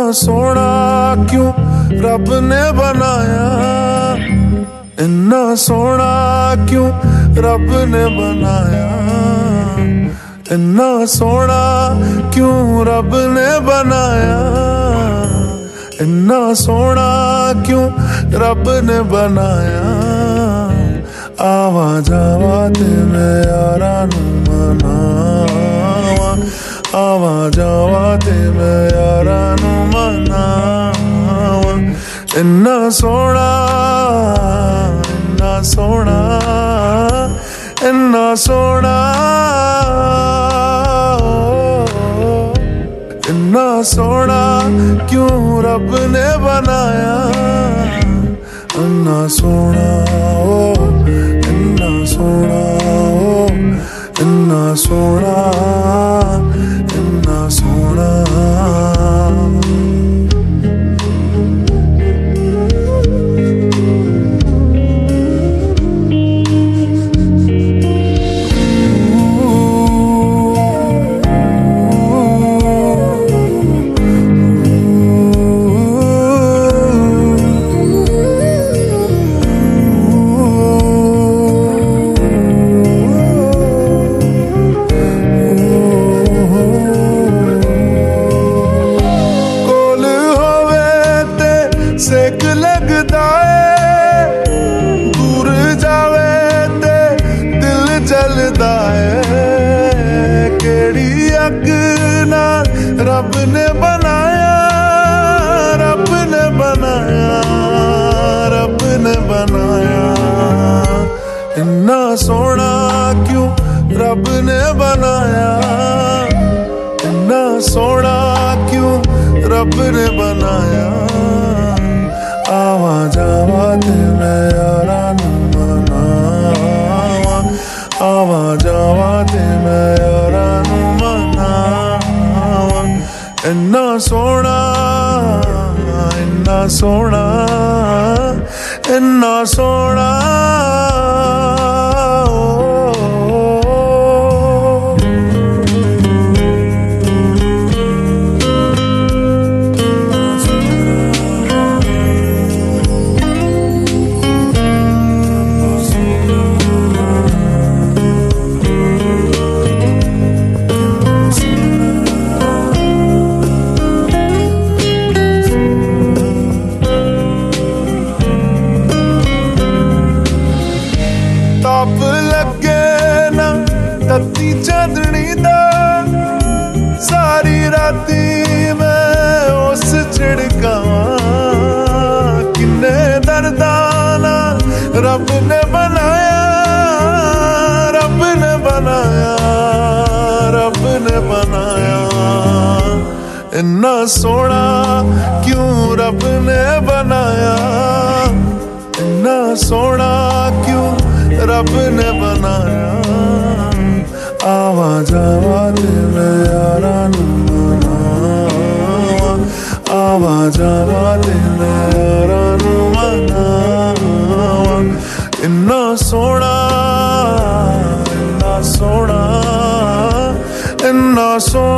सोना क्यों रब ने बनाया, इन्ना सोना क्यों रब ने बनाया, इन्ना सोना क्यों रब ने बनाया, इन्ना सोना क्यों रब ने बनाया। आवा जावा ते मैं यारा नू मनावा, आवा जावा ते मैं यारा नू मनावा। इन्ना सोना, इन्ना सोना, इन्ना सोना, इन्ना सोना क्यों रब ने बनाया, इन्ना सोना, इन्ना सोना, इन्ना सोना, इन्ना सोना। रब ने बनाया, रब ने बनाया, रब ने बनाया। इन्ना सोना क्यों रब ने बनाया, इन्ना सोना क्यों रब ने बनाया। आवा जावा ते मैं यारा नू मनावा, आवा जावा ते मैं यारा नू मनावा। इन्ना सोना, इन्ना सोना, इन्ना सोना। चांदनी दा सारी राती मैं उस छिड़कावा, किन्ने दर्दाना रब ने बनाया, रब ने बनाया, रब ने बनाया। इन्ना सोना क्यों रब ने बनाया, इन्ना सोना क्यों रब ने बनाया। आवा जावा ते मैं यारा नू मनावा, आवा जावा ते मैं यारा नू मनावा। इन्ना सोना, इन्ना सोना, इन्ना सोना।